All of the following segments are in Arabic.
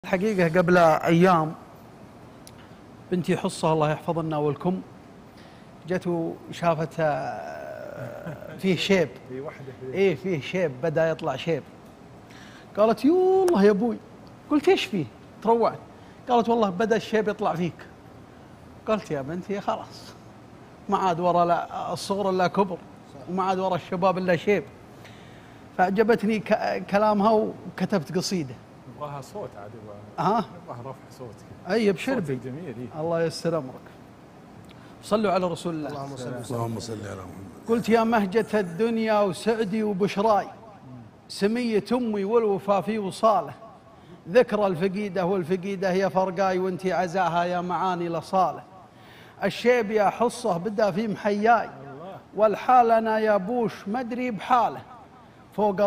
الحقيقة قبل أيام بنتي حصة الله يحفظنا والكم جت وشافت فيه شيب. إيه فيه شيب، بدأ يطلع شيب. قالت يوالله يا أبوي. قلت إيش فيه؟ تروعت. قالت والله بدأ الشيب يطلع فيك. قلت يا بنتي خلاص ما عاد ورا لا الصغر إلا كبر، وما عاد ورا الشباب إلا شيب. فعجبتني كلامها وكتبت قصيدة. نبغاها صوت عاد، نبغاها رفع صوت. اي ابشر بي. جميل. الله يستر امرك. صلوا على رسول الله. اللهم صل على محمد. قلت يا مهجة الدنيا وسعدي وبشراي، سمية امي والوفا في وصاله، ذكرى الفقيدة والفقيدة يا فرقاي، وانتي عزاها يا معاني لصاله. الشيب يا حصه بدا في محياي، والحال انا يا بوش مدري بحاله. فوق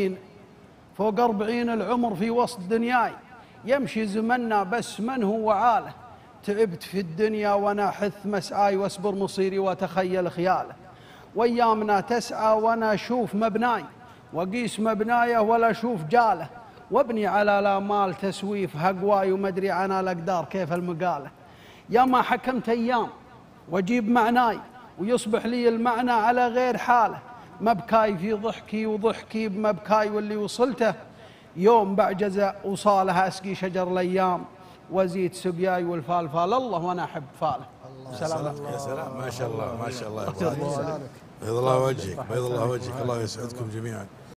40 العمر في وسط دنياي، يمشي زمننا بس من هو وعاله. تعبت في الدنيا وانا حث مسعاي، واصبر مصيري واتخيل خياله. وايامنا تسعى وانا اشوف مبناي، واقيس مبنايه ولا اشوف جاله. وابني على لا مال تسويف هقواي، ومدري عنا الاقدار كيف المقاله. يا ما حكمت ايام واجيب معناي، ويصبح لي المعنى على غير حاله. مبكاي في ضحكي وضحكي بمبكاي، واللي وصلته يوم بعجز وصالها. اسقي شجر الايام وازيد سقياي، والفال الله وانا احب فاله. سلام. يا سلام، ما شاء الله ما شاء الله. بيض الله وجهك، بيض الله وجهك، الله يسعدكم جميعا.